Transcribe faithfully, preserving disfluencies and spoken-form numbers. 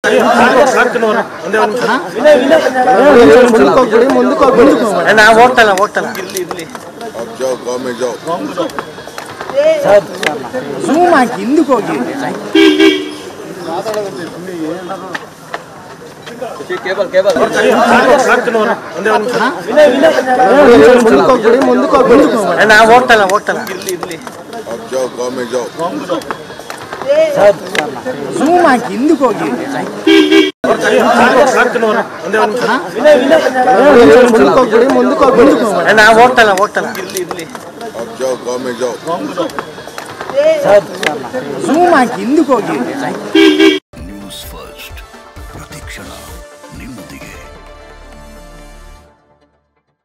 ನಾವು ಹೋಗ್ತಲ್ಲ ಹೋಗ್ತಲ್ಲ ಝೂಮ್ ಹಾಕಿ ಹಿಂದಕ್ಕೆ ಹೋಗಿ ಕೇಬಲ್ ಕೇಬಲ್ ನಾವು ಹೋಗ್ತಲ್ಲ ಹೋಗ್ತಲ್ಲ ಝೂಮ್ ಹಾಕಿ ಹಿಂದಕ್ಕೆ ಹೋಗಿ ನಾವು ಹೋಗ್ತಲ್ಲ ಹೋಗ್ತಲ್ಲ ಝೂಮ್ ಹಾಕಿ ಹಿಂದಕ್ಕೆ ಹೋಗಿ